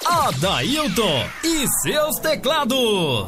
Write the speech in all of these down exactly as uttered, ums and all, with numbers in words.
Adailton e seus teclados.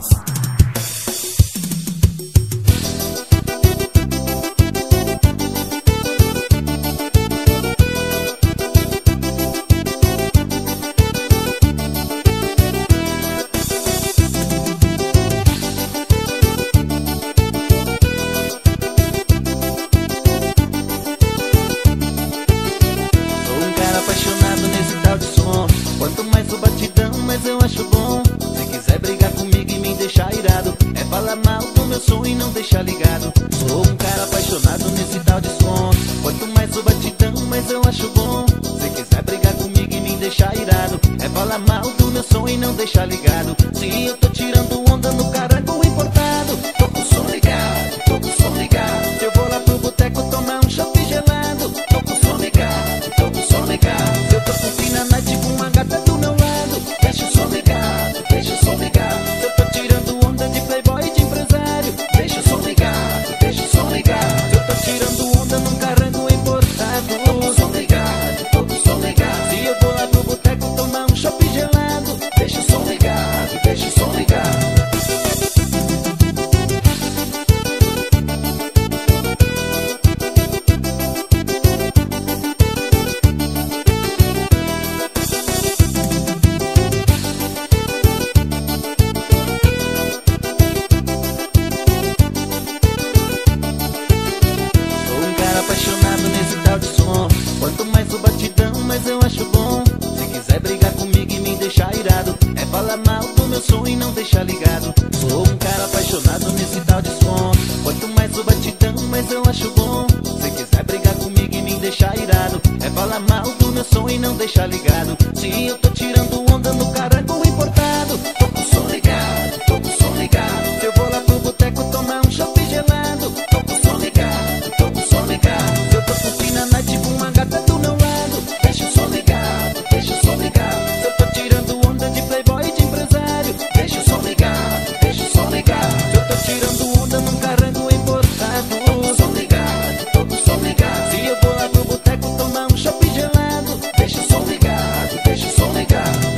Quanto mais o batidão, mais eu acho bom. Se quiser brigar comigo e me deixar irado, é falar mal do meu som e não deixar ligado. Sou um cara apaixonado nesse tal de som. Quanto mais o batidão, mais eu acho bom. Se quiser brigar comigo e me deixar irado, é falar mal do meu som e não deixar ligado. Se eu tô tirando onda no caraco importado, tô com o som ligado, tô com o som ligado. Se eu vou lá pro boteco tomar um chopp gelado, tô com o som ligado, tô com o som ligado. Se eu tô com fina night com uma gata do meu lado, deixa o som ligado, deixa o som ligado. Se eu tô tirando onda de playboy e de empresário, deixa o som ligado, deixa o som ligado. Se eu tô tirando onda num carrango importado, tô com o som ligado, tô com o som ligado. Se eu vou lá pro boteco tomar um chopp gelado, deixa o som ligado, deixa o som ligado. Apaixonado nesse tal de som. Quanto mais o batidão, mais eu acho bom. Se quiser brigar comigo e me deixar irado, é falar mal do meu som e não deixar ligado. Sou um cara apaixonado nesse tal de som. Quanto mais o batidão, mais eu acho bom. Se quiser brigar comigo e me deixar irado, é falar mal do meu som e não deixar ligado. Se eu tô tirando onda no caraco importado, tô com o som ligado, tô com o som ligado. Se eu vou lá pro boteco tomar um chopp gelado, tô com o som ligado, tô com o som ligado. Se eu tô com fina night com uma gata do meu lado, deixa o som ligado, deixa o som ligado. Se eu tô tirando onda de playboy e de empresário, deixa o som ligado, deixa o som ligado. Se eu tô tirando onda num carrango importado, tô com o som ligado, tô com o som ligado. Se eu vou lá pro boteco tomar um chopp gelado, deixa o som ligado, deixa o som ligado.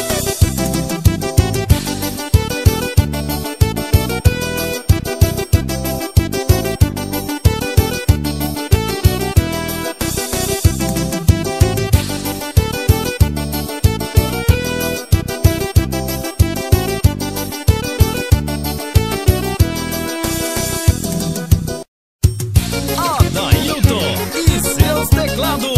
Adailton e seus teclados.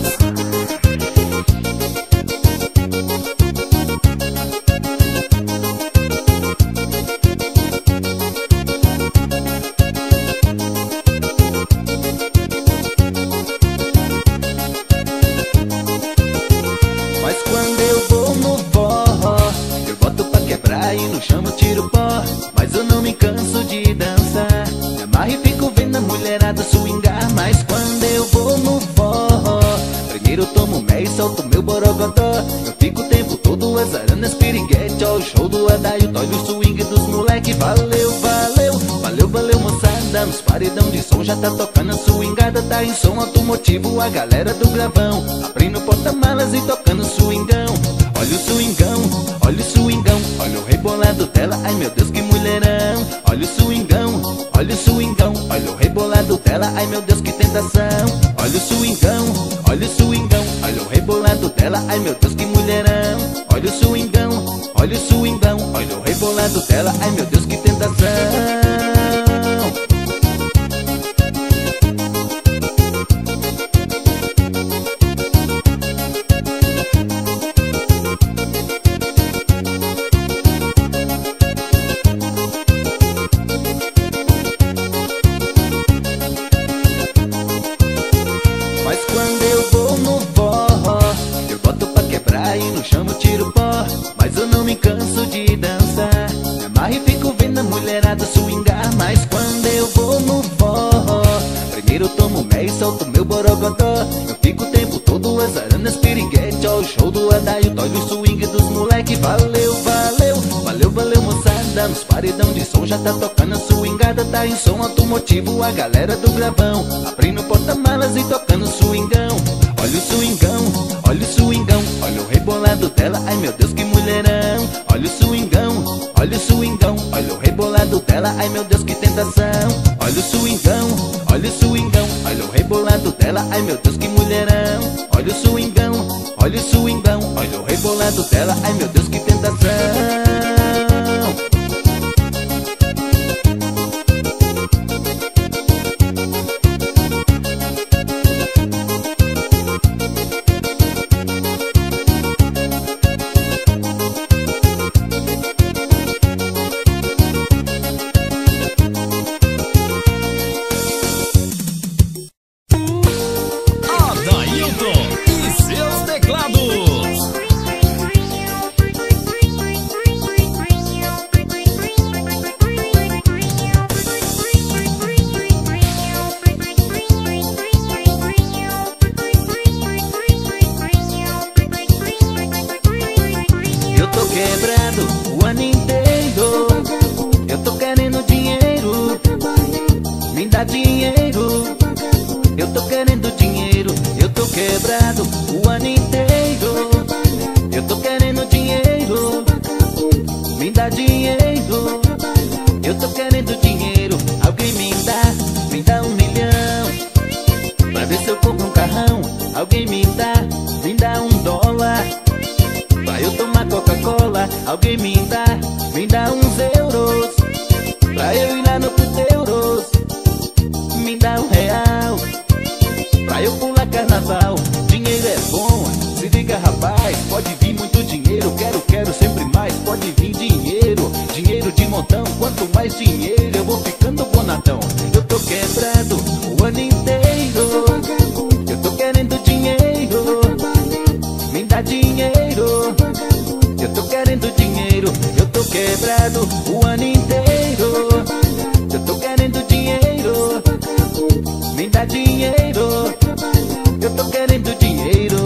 Mas quando eu vou no forró, eu boto pra quebrar e no chão eu tiro pó. Mas eu não me canso de dançar, me amarro e fico vendo a mulherada swingar. Mas quando eu vou no forró, primeiro eu tomo mé e solto meu borogodó. Eu fico o tempo todo azarando as piriguete. Ó o show do Adailton, olha o swing dos moleque. Valeu, valeu, valeu, valeu moçada. Nos paredão de som já tá tocando a swingada. Tá em som automotivo a galera do gravão, abrindo porta-malas e tocando swingão. Olha o swingão, olha o swingão, olha o rebolado dela, ai meu Deus que mulherão. Olha o swingão, olha o swingão, olha o rebolado dela, ai meu Deus que tentação. Olha o swingão, olha o swingão, olha o rebolado dela, ai meu Deus que mulherão. Olha o swingão, olha o swingão, olha o rebolado dela, ai meu Deus que tentação. Mas quando eu vou no forró, eu boto pra quebrar e no chão eu tiro pó. Mas eu não me canso de dançar, me amarro e fico vendo a mulherada swingar. Mas quando eu vou no forró, primeiro eu tomo mé e solto meu borogodó. Eu fico o tempo todo azarando as piriguete. Ó o show do Adailton, olha o swing dos moleque. Valeu, valeu, valeu, valeu moçada. Nos paredão de som já tá tocando a swingada. Tá em som automotivo a galera do gravão, abrindo porta-malas e tocando swingão. Olha o swingão, olha o swingão, olha o rebolado dela. dela, ai meu Deus que mulherão. Olha o swingão, olha o swingão, olha o rebolado dela, ai meu Deus que tentação. Olha o swingão, olha o swingão, olha o rebolado dela, ai meu Deus que mulherão. Olha o swingão, olha o swingão, olha o rebolado dela, ai meu Deus que tentação. Alguém me dá, me dá uns euros pra eu ir lá no Puteuros. Me dá um real pra eu pular carnaval. Dinheiro é bom, se liga rapaz, pode vir muito dinheiro. Quero, quero sempre mais, pode vir dinheiro. Dinheiro de montão, quanto mais dinheiro eu vou ficando bonatão. Eu tô quebrado o ano inteiro, eu tô querendo dinheiro. Me dá dinheiro, eu tô querendo dinheiro. Eu tô quebrado o ano inteiro, eu tô querendo dinheiro. Me dá dinheiro, eu tô querendo dinheiro.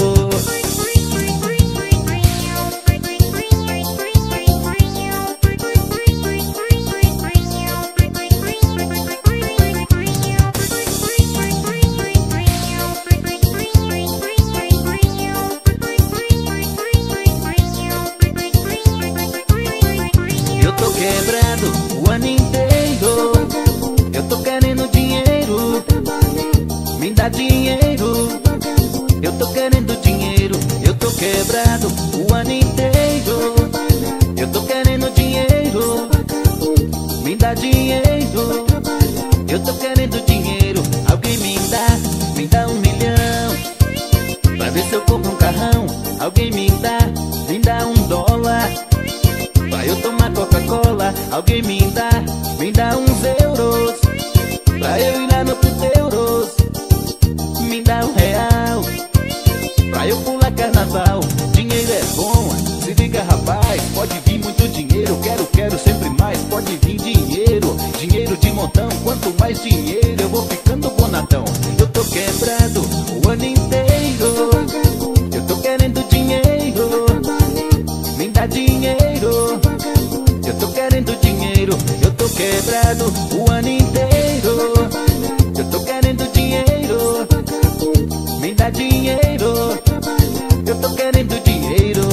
Eu tô quebrado o ano inteiro, eu tô querendo dinheiro. Me dá dinheiro, eu tô querendo dinheiro. Eu tô quebrado o ano inteiro, eu tô querendo dinheiro. Me dá dinheiro, eu tô querendo dinheiro. Alguém me dá, me dá um milhão pra ver se eu compro um carrão. Alguém me dá, me dá um dólar pra eu tomar Coca-Cola. Alguém me dá, me dá uns euros pra eu ir lá no Puteuros. Me dá um real pra eu pular carnaval. Dinheiro é bom, se liga rapaz, pode vir muito dinheiro. Quero, quero sempre mais, pode vir dinheiro. Dinheiro de montão, quanto mais dinheiro eu vou ficando bonatão. Eu tô quebrado o ano inteiro, eu tô querendo dinheiro. Me dá dinheiro, eu tô querendo dinheiro. Eu tô quebrado o ano inteiro, eu tô querendo dinheiro. Me dá dinheiro, eu tô querendo dinheiro.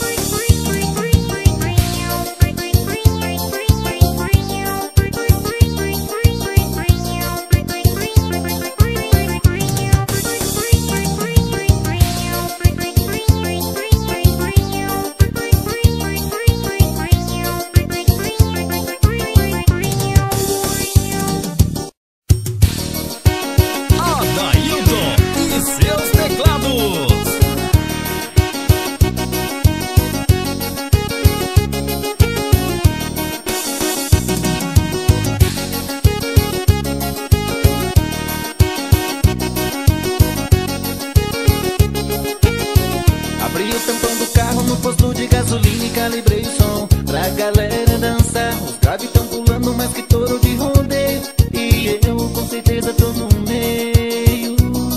Abri o tampão do carro no posto de gasolina e calibrei o som pra galera dançar. Os graves tão pulando mais que touro de rodeio e eu com certeza tô no meio.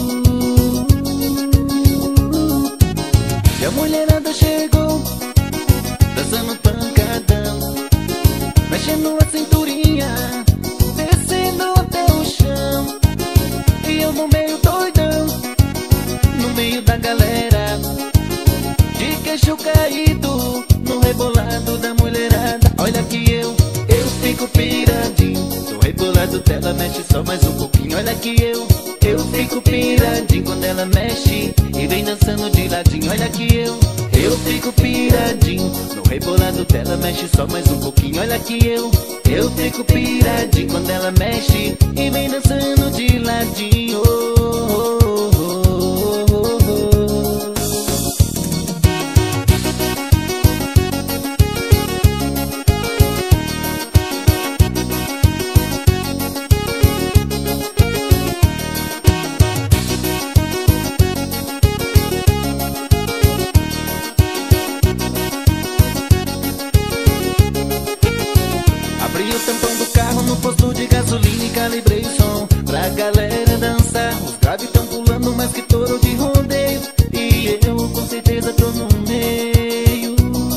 E a mulherada chegou dançando pancadão, mexendo a cinturinha, descendo até o chão. E eu no meio doidão, no meio da galera, de queixo caído, fico piradinho. No rebolado dela mexe só mais um pouquinho. Olha que eu, eu fico piradinho quando ela mexe e vem dançando de ladinho. Olha que eu, eu fico piradinho. No rebolado dela mexe só mais um pouquinho. Olha que eu, eu fico piradinho quando ela mexe e vem dançando de ladinho. Oh, oh, oh, oh, oh, oh. Abri o tampão do carro no posto de gasolina e calibrei o som pra galera dançar. Os graves tão pulando mais que touro de rodeio e eu com certeza tô no meio.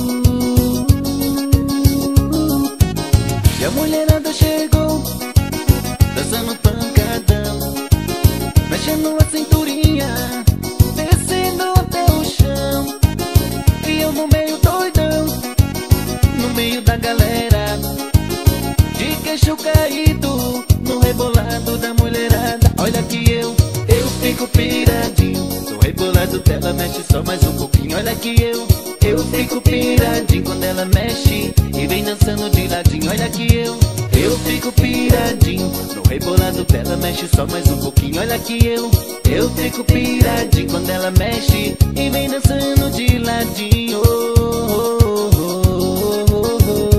E a mulherada chegou dançando pancadão, mexendo a cinturinha, descendo até o chão. E eu no meio doidão, no meio da galera, de queixo caído, no rebolado da mulherada. Olha que eu, eu fico piradinho. No rebolado dela mexe só mais um pouquinho. Olha que eu, eu fico piradinho quando ela mexe e vem dançando de ladinho. Olha que eu, eu fico piradinho. No rebolado dela mexe só mais um pouquinho. Olha que eu, eu fico piradinho quando ela mexe e vem dançando de ladinho. Oh, oh, oh, oh, oh, oh.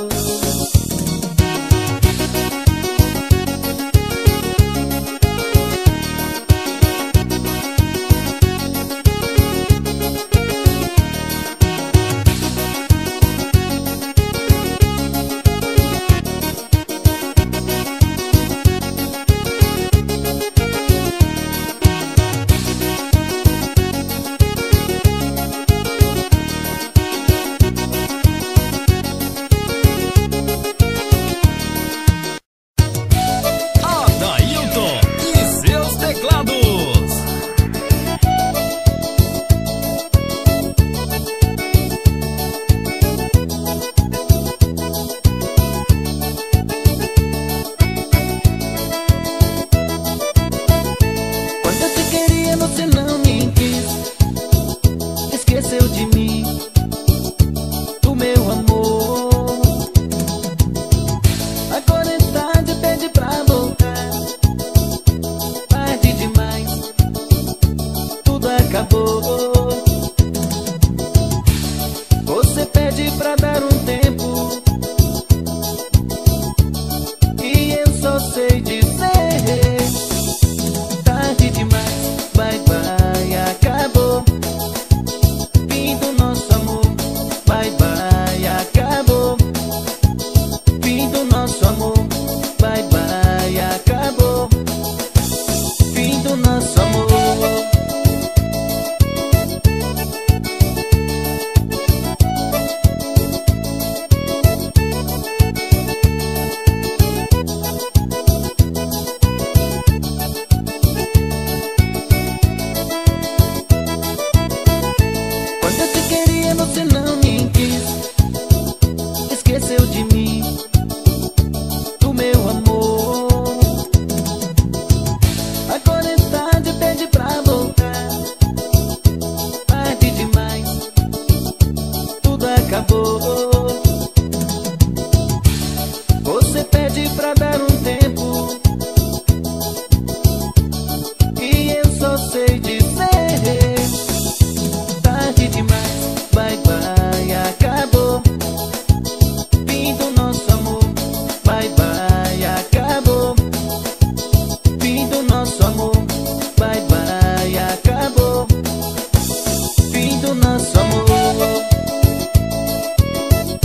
Adailton e seus teclados. Quando eu te queria você não me quis, esqueceu de mim, do meu amor. Agora é tarde, pede pra voltar, tarde demais, tudo acabou. Você pede pra dar um tempo e eu só sei dizer tarde demais, bye bye, acabou. Fim do nosso amor, bye bye, acabou. Fim do nosso amor, bye bye, acabou. Fim do nosso amor. Quando eu te queria você não me quis, esqueceu de mim, do meu amor. Agora é tarde, pede pra voltar, tarde demais, tudo acabou. Você pede pra dar um tempo e eu só sei dizer tarde demais, bye bye, acabou. Fim do nosso amor, bye bye, acabou. Fim do nosso amor, bye bye, acabou. Fim do nosso amor.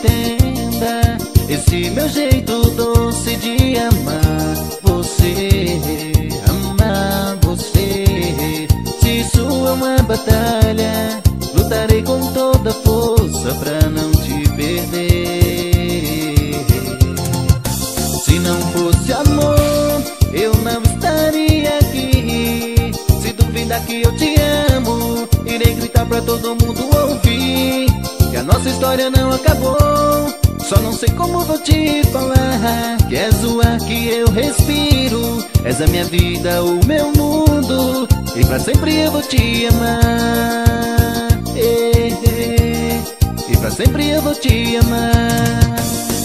entenda esse meu jeito doce de amar você, amar você. Se isso é uma batalha, lutarei com toda força pra não te perder. Se não fosse amor, eu não estaria aqui. Se duvidar que eu te amo, irei gritar pra todo mundo ouvir que a nossa história não acabou. Só não sei como vou te falar que és o ar que eu respiro, és a minha vida, o meu mundo, e pra sempre eu vou te amar. eh, eh, E pra sempre eu vou te amar.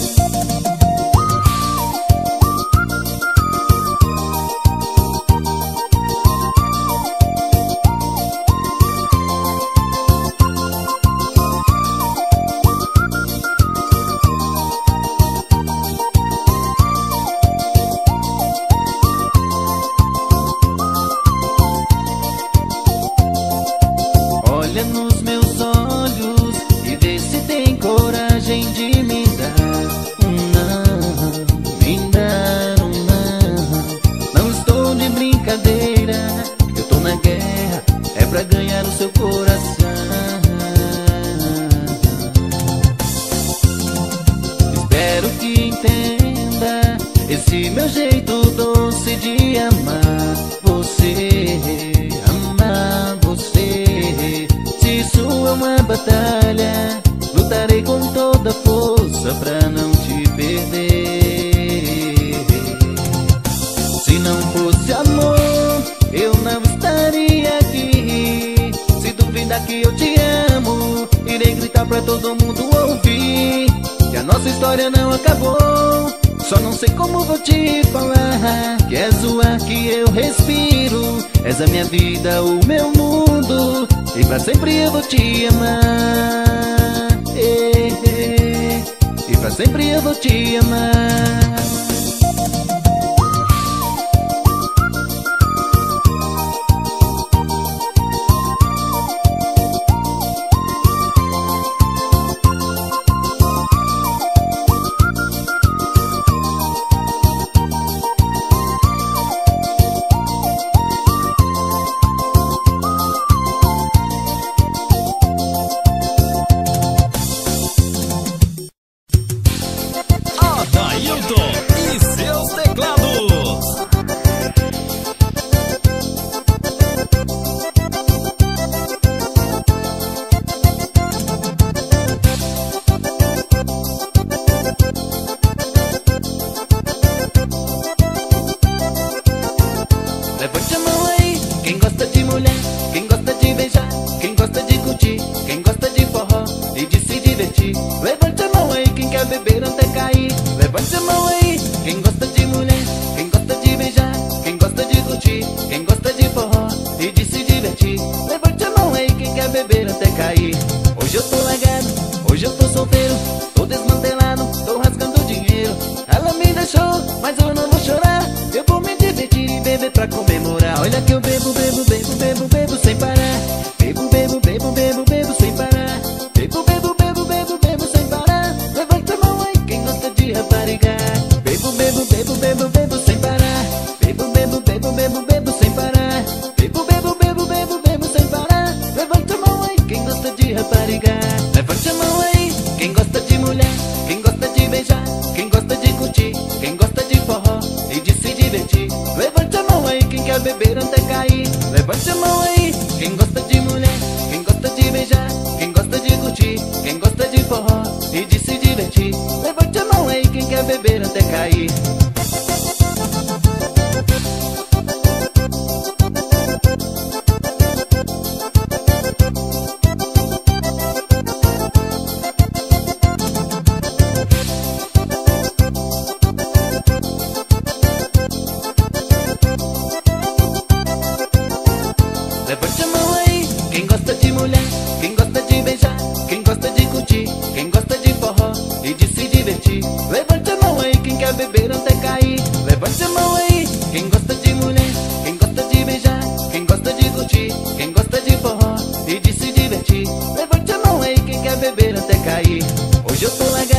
Olha nos meus olhos e vê se tem coragem de me dar um não, me dar um não. Não estou de brincadeira, eu tô na guerra, é pra ganhar o seu coração. Espero que entenda esse meu jeito doce de amar você, amar você. Se isso é uma batalha, lutarei com toda força pra não te perder. Se não fosse amor, eu não estaria aqui. Se duvidar que eu te amo, irei gritar pra todo mundo ouvir que a nossa história não acabou. Só não sei como vou te falar que és o ar que eu respiro, és a minha vida, o meu mundo, e pra sempre eu vou te amar. eh, eh, E pra sempre eu vou te amar. Adailton e seus teclados. Levante a mão aí, quem gosta de mulher, quem gosta de beijar, quem gosta de curtir, quem gosta de forró e de se divertir. Levante a mão aí, quem quer beber até cair. Levante a mão aí, quem gosta de mulher, quem gosta de beijar, quem gosta de curtir, quem gosta de forró e de se divertir. Levante a mão aí, quem quer beber até cair. Hoje eu tô largado, hoje eu tô solteiro, tô desmantelado, tô rasgando dinheiro. Ela me deixou, mas eu não vou chorar, eu vou me divertir e beber pra comemorar. Olha que eu bebo, bebo, bebo, bebo, bebo sem parar. Bebo, bebo, bebo, bebo, bebo sem parar. Bebo, bebo, bebo, bebo, bebo sem parar. Levanta a mão aí, quem gosta de raparigar. Bebo, bebo, bebo, bebo, bebo sem parar. Bebo, bebo, bebo, bebo, bebo sem parar. Bebo, bebo, bebo, bebo, bebo sem parar. Levanta a mão aí, quem gosta de raparigar. Levante a mão aí, quem gosta de mulher, quem gosta de beijar, quem gosta de curtir, quem gosta de forró e de se divertir. Levante a mão aí, quem quer beber até cair. Levante a mão aí, quem gosta de mulher, quem gosta de beijar, quem gosta de curtir, quem gosta de forró e de se divertir. Levante a mão aí, quem quer beber até cair. Levante a mão aí, quem gosta de mulher, quem gosta de beijar, quem gosta de curtir, quem gosta de forró e de se divertir. Levante a mão aí, quem quer beber até cair. Levante a mão aí, quem gosta de mulher, quem gosta de beijar, quem gosta de curtir, quem gosta de forró e de se divertir. Levante a mão aí, quem quer beber até cair. Hoje eu tô largado,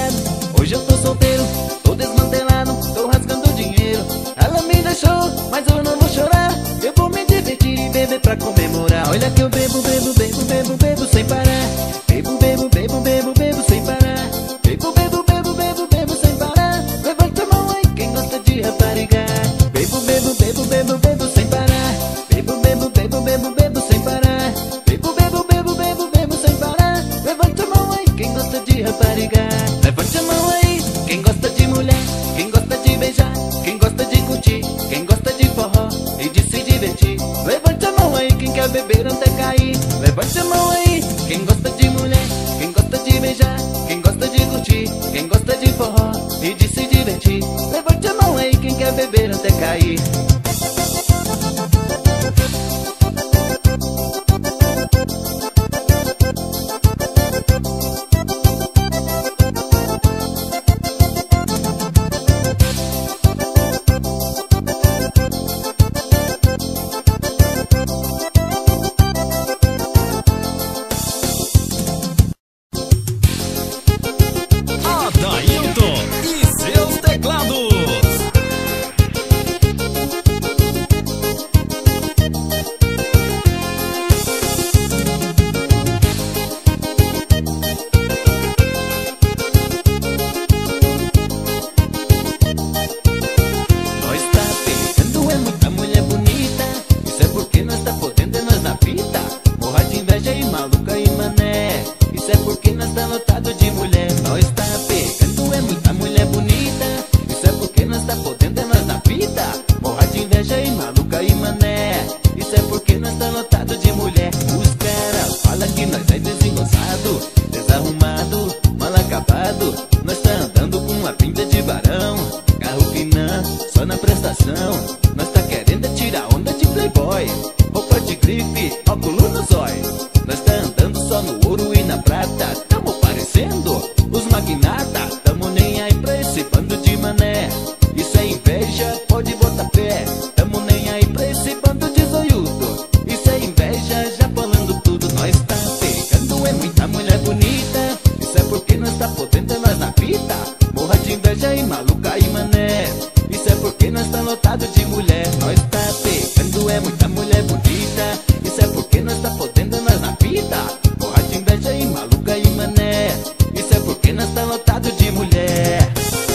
Olha que eu bebo, bebo, bebo, bebo, bebo sem parar. Bebo, bebo, bebo, bebo, bebo sem parar. Bebo, bebo, bebo, bebo, bebo sem parar. Levanta a mão aí quem gosta de rapariga. Bebo, bebo, bebo, bebo, bebo sem parar. Bebo, bebo, bebo, bebo, bebo sem parar. Bebo, bebo, bebo, bebo, bebo sem parar. Levanta a mão aí quem gosta de rapariga. Levante a mão aí quem gosta de mulher, quem gosta de beijar, quem gosta de curtir, quem gosta de forró e de se divertir. Levante a mão aí quem quer beber até cair. Levante a mão aí quem gosta de mulher, quem gosta de beijar, quem gosta de curtir, quem gosta de forró e de se divertir. Levante a mão aí quem quer beber até cair. Adailton e seus teclados. Nós tá pegando é muita mulher bonita. Isso é porque nós tá podendo é nós na fita. Morra de inveja e maluca e mané. Isso é porque nós tá lotado de mulher. Nós tá pegando é muita mulher bonita. Isso é porque nós tá podendo é nós na fita. Morra de inveja e maluca e mané. Isso é porque nós tá lotado de mulher. Os caras falam que nós é desengonçado, desarrumado, mal acabado. Nós tá andando com uma pinta de barão, carro finan, só na prestação. Nós tá querendo é tirar onda de playboy, roupa de grife, óculos no zóio. Nós tá andando só no ouro e na prata. Tamo parecendo os magnata. Tamo nem aí pra esse bando de mané. Isso é inveja, pode botar pé. Tamo nem aí pra esse bando de zoiudo. Isso é inveja, já falando tudo. Nós tá pegando é muita mulher bonita. Isso é porque nós tá podendo é nós na fita. Morra de inveja e maluca e mané. Isso é porque nós tá lotado de mulher. Nós tá pegando é muita mulher bonita. Isso é porque nós tá podendo é nós na fita. Morra de inveja e maluca e mané. Isso é porque nós tá lotado de mulher.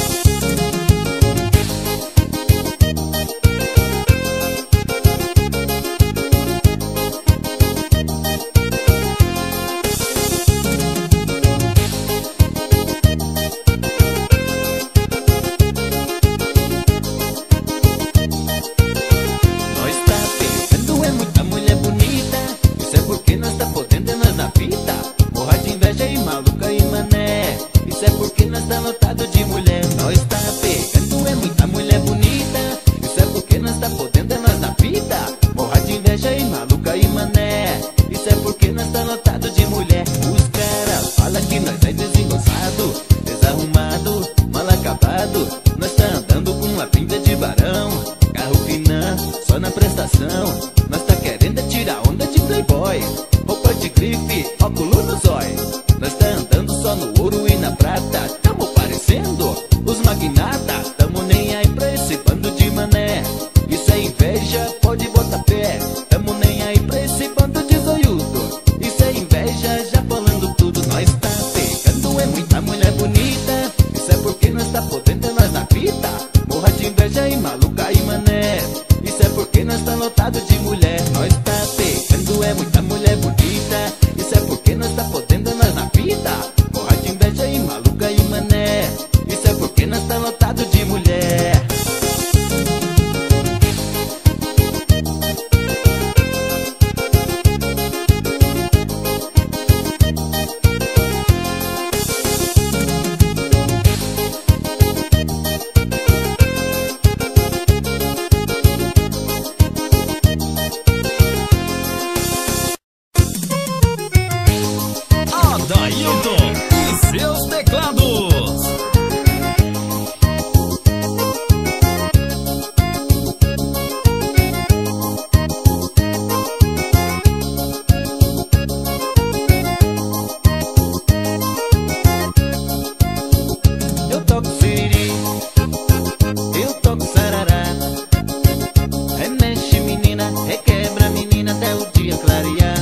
Nós tá pegando é muita mulher bonita. Isso é porque nós tá podendo é nós na fita. Morra de inveja e maluca e mané. Isso é porque nós tá lotado de mulher. Nós tá pegando é muita mulher bonita. Isso é porque nós tá podendo é nós na fita. Morra de inveja e maluca e mané. Isso é porque nós tá lotado de mulher. Os caras falam que nós é desengonçado, desarrumado, mal acabado. Nós tá andando com uma pinta de barão, carro finan, só na prestação. Nós tá querendo é tirar onda de playboy, roupa de grife, óculos no zóio. Nós tá andando só no ouro e na prata. Tamo parecendo os magnata. Tamo nem aí pra esse bando de mané. Isso é inveja, pode botar pé. Tamo nem aí pra esse bando de zoiudo. Isso é inveja, já falando tudo. Nós tá pegando é muita mulher bonita. Isso é porque nós tá podendo é nós na fita. Morra de inveja e maluca e mané. Isso é porque nós tá lotado de mulher. Nós tá pegando é muita mulher bonita. Isso é porque nós tá podendo é nós na fita. Morra de inveja e maluca e mané. Isso é porque nós tá lotado de mulher. Adailton e seus teclados. Eu toco siriri, eu toco sarará. Remexe menina, requebra menina até o dia clarear.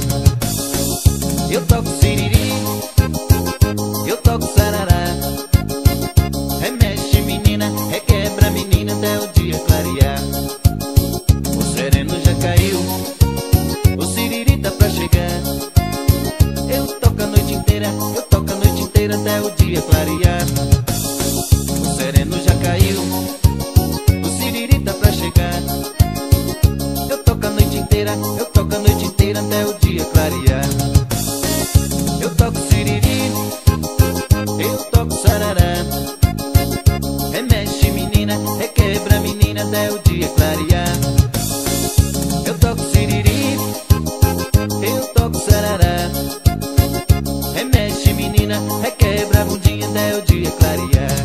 siriri, eu toco sarará. Remexe menina, requebra menina até o dia clarear. O sereno já caiu, o siriri tá pra chegar. Eu toco a noite inteira, eu toco a noite inteira até o dia clarear. O sereno já caiu, o siriri tá pra chegar. Eu toco a noite inteira, eu toco a noite inteira até o dia clarear. Eu toco siriri, eu toco sarará. Remexe menina, requebra menina até o dia clarear. Eu toco siriri, eu toco sarará. Remexe menina, requebra a bundinha até o dia clarear.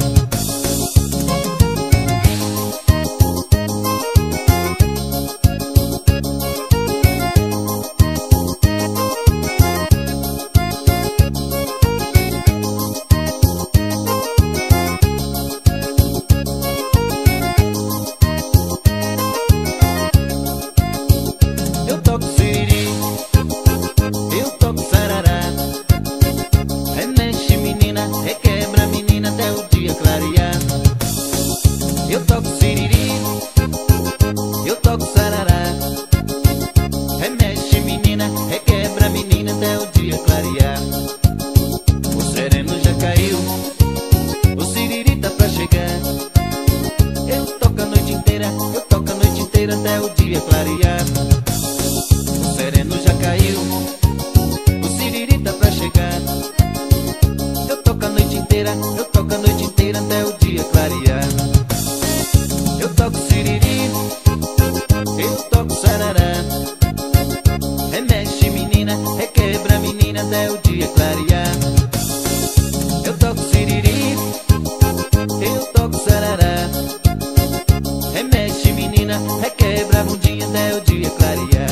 Eu toco siriri, eu toco sarará. Remexe menina, requebra menina até o dia clarear. Eu toco siriri, eu toco sarará. Remexe menina, requebra menina até o dia clarear. O sereno já caiu, o siriri tá pra chegar. Eu toco a noite inteira, eu toco a noite inteira até o dia clarear. O sereno já caiu, o siriri tá pra chegar. Eu toco a noite inteira, eu toco a noite inteira até o dia clarear. Eu toco siriri, eu toco sarará. Remexe menina, requebra menina até o dia clarear. Eu toco siriri, eu toco sarará. Remexe menina, requebra a bundinha até o dia clarear.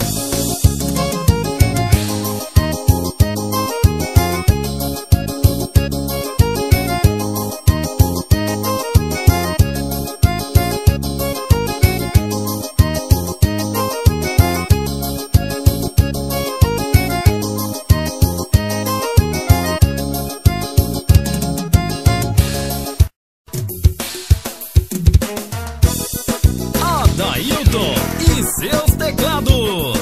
Adailton e seus teclados.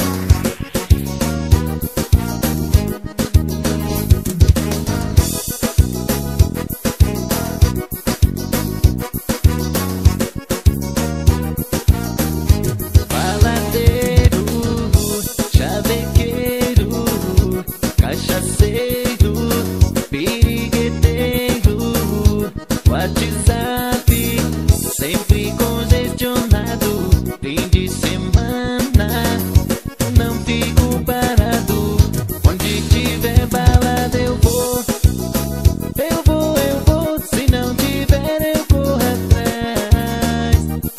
Baladeiro, chavequeiro, cachaceiro, pirigueteiro, WhatsApp sempre congestionado. Fim de semana não fico parado. Onde tiver balada eu vou, eu vou, eu vou. Se não tiver eu corro atrás.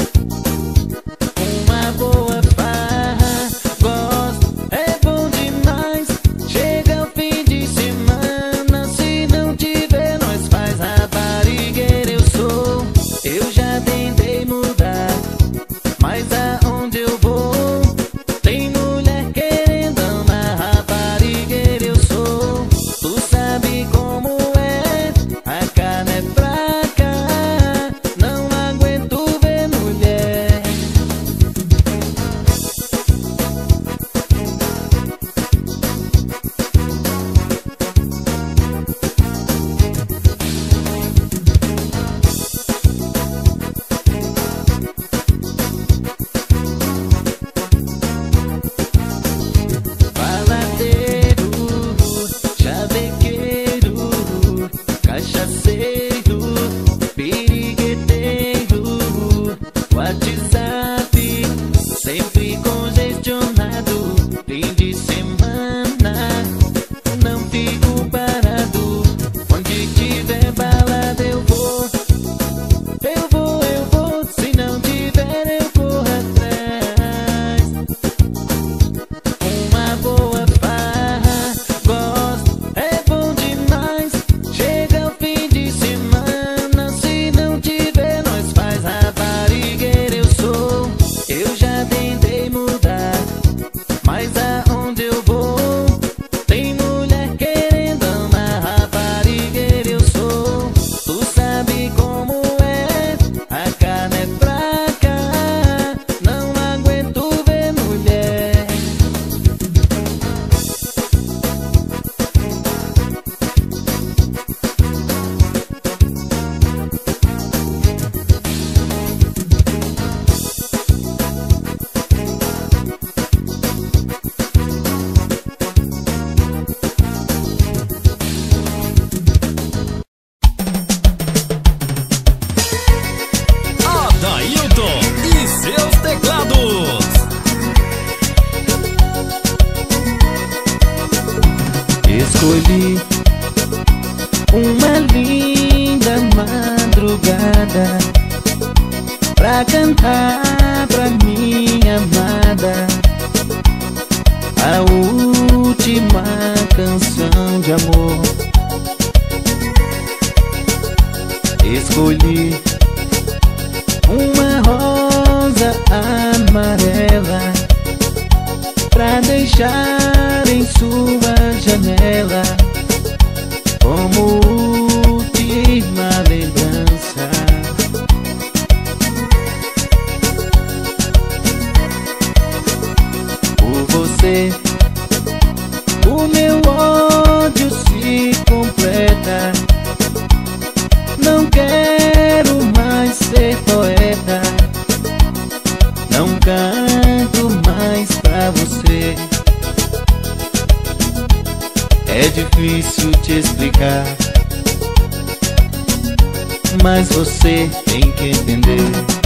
Uma boa farra, gosto, é bom demais. Chega o fim de semana. Escolhi uma linda madrugada pra cantar pra minha amada a última canção de amor. Escolhi uma rosa amarela pra deixar em sua janela como última lembrança. Por você o meu ódio se completa. Não quero mais ser poeta, não canto mais pra você. É difícil te explicar, mas você tem que entender.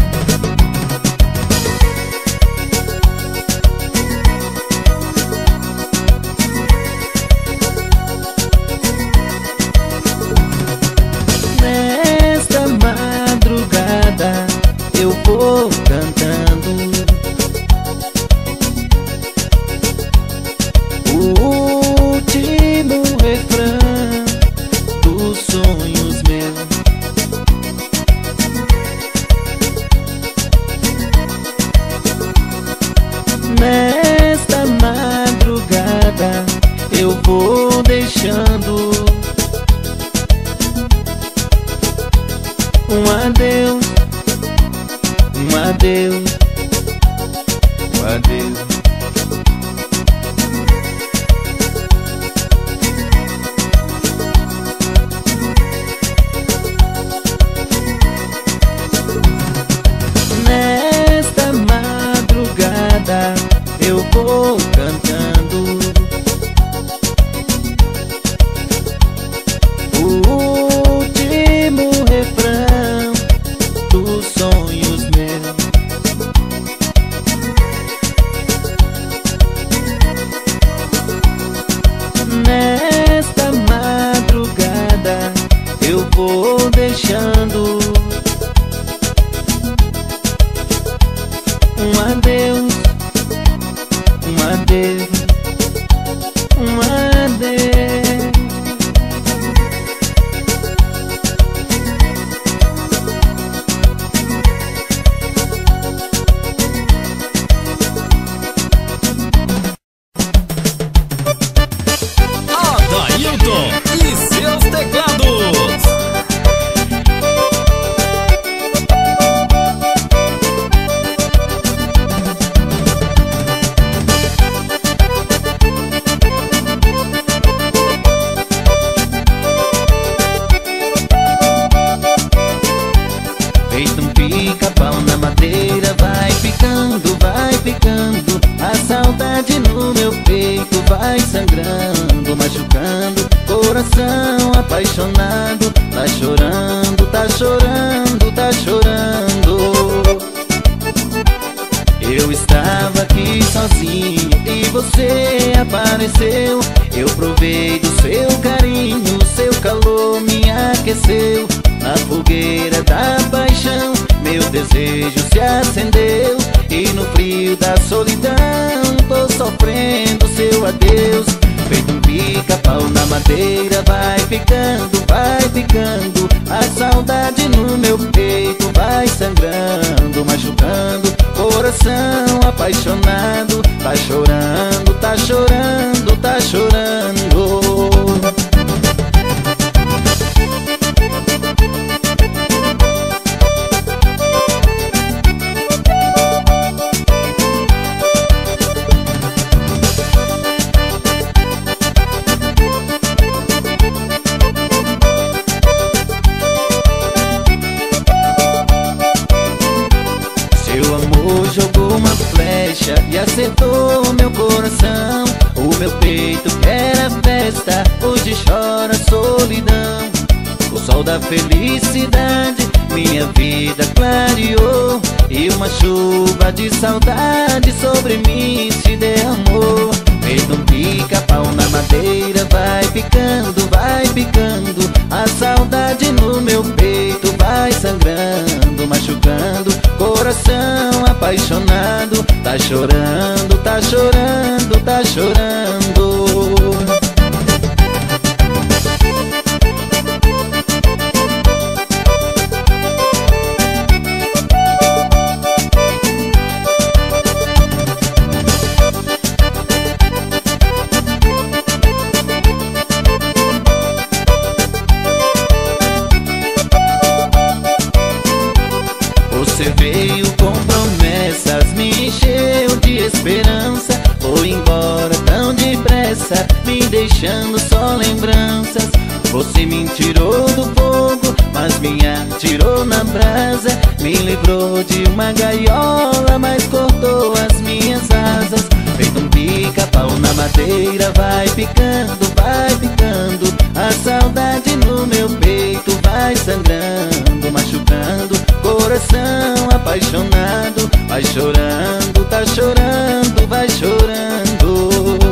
Nesta madrugada eu vou cantando o último refrão dos sonhos meus. Nesta madrugada eu vou deixando um adeus, um adeus, um adeus. Nesta madrugada eu vou cantando o último refrão dos sonhos meus. Nesta madrugada eu vou deixando um adeus, um adeus, um adeus. Adailton e seus teclados. Feito um pica-pau na madeira, vai ficando, vai ficando. A saudade no meu peito vai sangrando, machucando. Coração apaixonado, tá chorando, tá chorando, tá chorando. Eu estava aqui sozinho e você apareceu. Eu provei do seu carinho, seu calor me aqueceu. Na fogueira da paixão, meu desejo se acendeu. E no frio da solidão, tô sofrendo seu adeus. Feito um pica-pau na madeira, vai ficando, vai ficando. A saudade no meu peito vai sangrando, machucando. Coração apaixonado, tá chorando, tá chorando, tá chorando. Jogou uma flecha e acertou meu coração. O meu peito quer a festa, hoje chora a solidão. O sol da felicidade minha vida clareou, e uma chuva de saudade sobre mim se derramou. Feito um pica-pau na madeira, vai ficar picando, vai picando. A saudade no meu peito vai sangrando, machucando. Coração apaixonado, tá chorando, tá chorando, tá chorando. Você veio com promessas, me encheu de esperança. Foi embora tão depressa, me deixando só lembranças. Você me tirou do fogo, mas me atirou na brasa. Me livrou de uma gaiola, mas cortou as minhas asas. Feito um pica-pau na madeira, vai picando, vai picando. A saudade no meu peito vai sangrando, machucando. Coração apaixonado, vai chorando, tá chorando, vai chorando.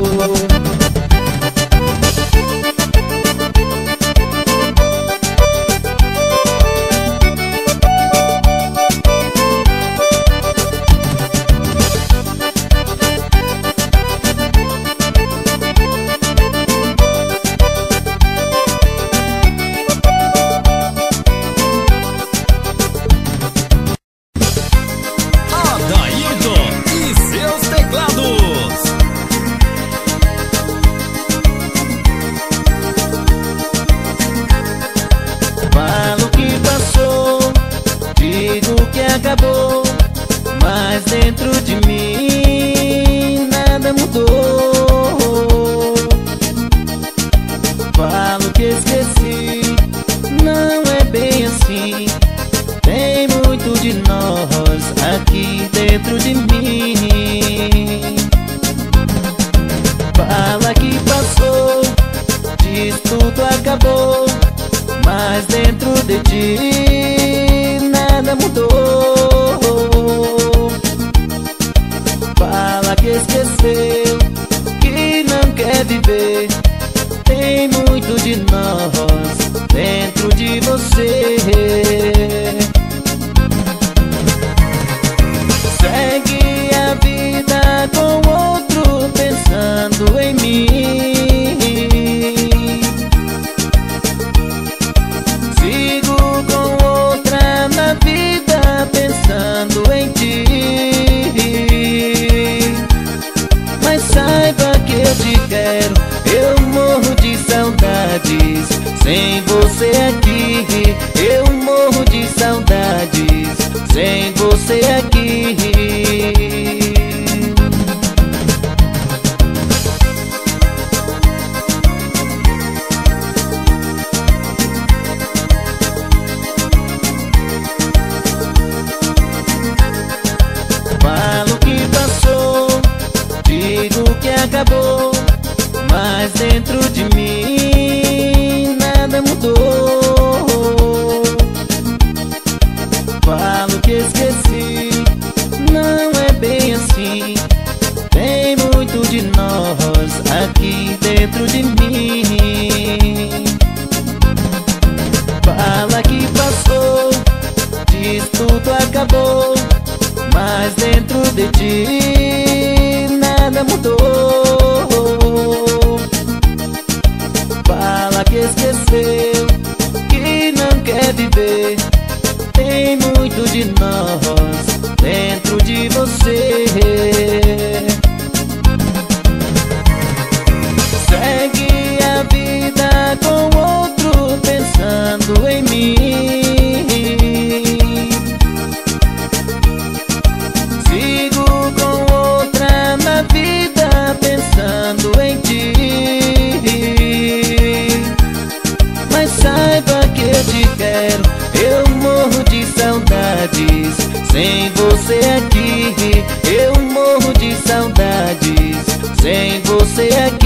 Falo que passou, digo que acabou, mas dentro de mim nada mudou. Falo que esqueci, não é bem assim. Tem muito de nós aqui dentro de mim. Fala que passou, diz tudo acabou, mas dentro de ti nada mudou. Fala que esqueceu, que não quer viver. Tem muito de nós dentro de você. Segue a vida com outro pensando em mim. Sigo com outra na vida pensando em ti. Mas saiba que eu te quero, eu morro de saudades. Sem você aqui, eu morro de saudades. Sem você aqui. Falo que passou, digo que acabou, mas dentro de mim nada mudou. Falo que esqueci, não é bem assim. Tem muito de nós aqui dentro de mim. Fala que passou, diz tudo acabou, mas dentro de ti nada mudou. Fala que esqueceu, que não quer viver. Tem muito de nós dentro de você. Segue a vida com outro pensando em mim. Sigo com outra na vida pensando em ti. Mas saiba que eu te quero, eu morro de saudades. Sem você aqui, eu morro de saudades. Sem você aqui.